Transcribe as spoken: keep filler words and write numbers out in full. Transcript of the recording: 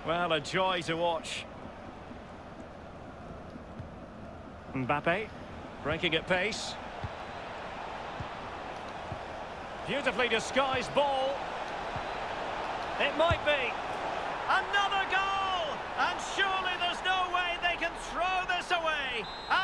Well, a joy to watch. Mbappe, breaking at pace. Beautifully disguised ball. It might be. Another goal! And surely there's no way they can throw this away.